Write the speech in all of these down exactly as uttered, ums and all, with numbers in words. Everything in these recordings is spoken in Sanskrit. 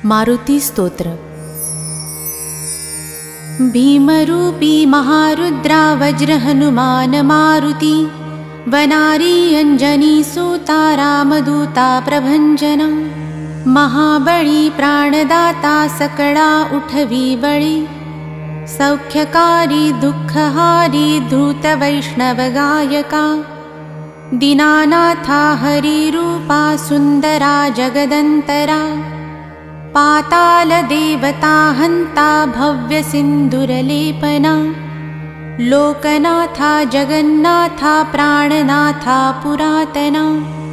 मारुति स्तोत्र। भीमरूपी महारुद्रा वज्र हनुमान मारुति, वनारी अंजनी सूता रामदूता प्रभंजना। महाबली प्राणदाता सकड़ा उठवी बड़ी, सौख्यकारी दुःखहारी धूत वैष्णव गायका। दीनानाथा हरिरूपा सुंदरा जगदंतरा, पाताल देवता हंता भव्य सिंदूरलेपना। लोकनाथा जगन्नाथा प्राणनाथा पुरातना।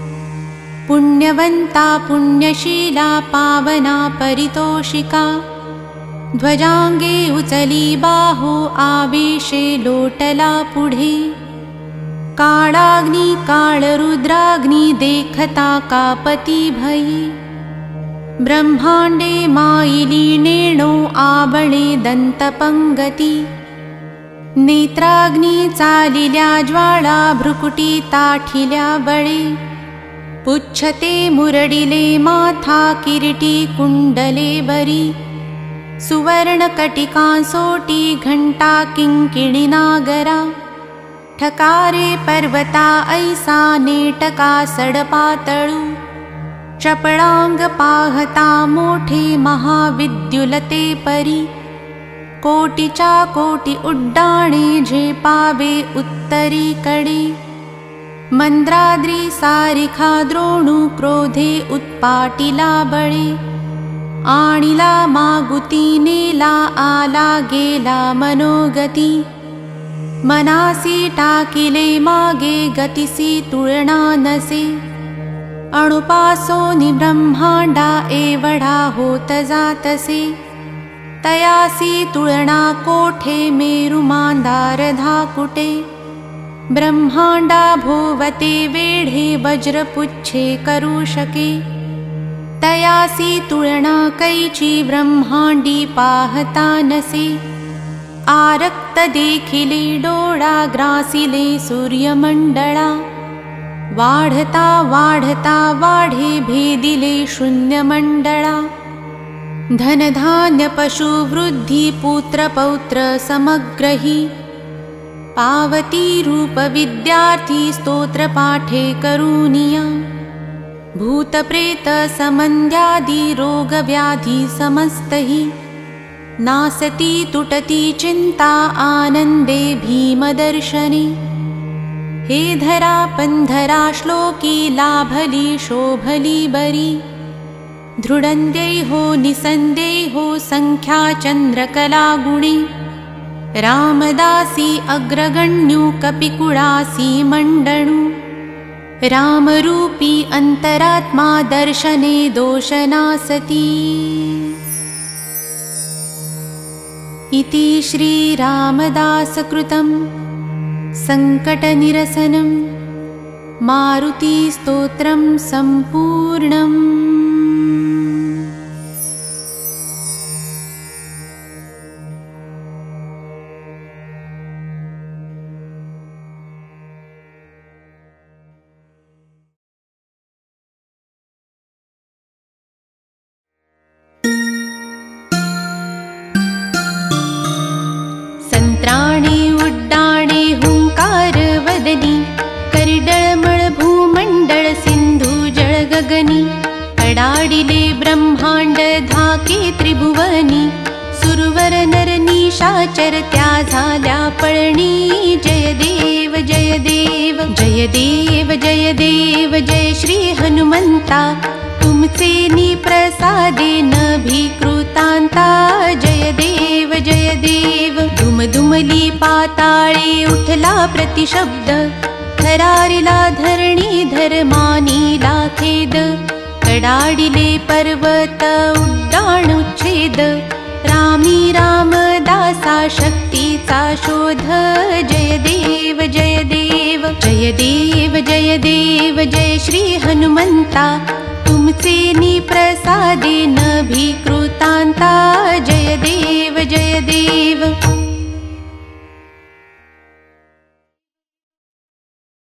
पुण्यवंता पुण्यशीला पावना परितोषिका। ध्वजांगे उचली बाहो आवेशे लोटला पुढे। काळाग्नि काळरुद्राग्नि देखता कापती भयी। ब्रह्मांडे मायिली नेणो आवळे दंतपंगती। नेत्राग्नि चालिल्या ज्वाळा भ्रुकुटी ताठिल्या बळे। पुच्छते मुरडिले माथा किरीटी कुंडले बरी। सुवर्ण कटिका सोटी घंटा किंकिणी नागरा। ठकारे पर्वता ऐसा नेटका सडपातळू। चपळांग पाहता मोठे महाविद्युलते परी। कोटीच्या कोटी उड्डाणे झेपावे उत्तरीकडे। मंद्राद्री सारिखा द्रोणू क्रोधे उत्पाटिला बळे। आणिला मागुती नेला आला गेला मनोगती। मनासी टाकिले मागे गतिसी तुळना नसे। अणुपासोनी ब्रह्मांडा एवढा होत जातसे। तयासी तुळना कोठे मेरु मांदार धाकुटे। ब्रह्मांडा भोवते वेढे वज्रपुच्छे करुशके। तयासी तुळना कैची ब्रह्मांडी पाहता नसे। आरक्त देखिले डोळा ग्रासिले सूर्यमंडळा। वाढता वाढता वाढे भेदिले शून्यमंडळा। धनधान्य पशु वृद्धि पुत्र पौत्र समग्रही। पावती रूप विद्यार्थी स्तोत्र पाठे करुनिया। भूत प्रेत समंद्यादि रोग व्याधि समस्तहि। नासती तुटती चिंता आनंदे भीमदर्शने। हे धरा पंधरा श्लोकी लाभली शोभली बरी। दृढंदेहो निसंदेहो संख्या चंद्रकला गुणी। रामदासी अग्रगण्यु कपिकुळासी मंडणु। रामरूपी अंतरात्मा दर्शने दोषनासती। इति श्री रामदासकृतं संकटनिरसनं मारुति स्तोत्रं सम्पूर्णम्। संत्राणे उड्डाणे हुंकार वदनी। करिडळमळ भूमंडळ सिंधु जळ गगनी। कडाडिले ब्रह्मांड धाके त्रिभुवनी। सुरवर नर निशाचर त्या झाल्या पळणी। जय देव जय देव जय देव जय देव जय श्री हनुमंता। तुमचे निप्रसादे नभीकृतांता। जय देव जय देव दुमदुमली पाताळे उठला प्रतिशब्द। थरारिला धरणी धर्मानीला खेद। कडाडिले पर्वत उड्डाणुच्छेद। रामी रामदासा शक्तीचा शोध। जय देव जय देव जय देव जय देव जय श्री हनुमंता। तुमचे निप्रसादे नभीकृतांता। जय देव जय देव।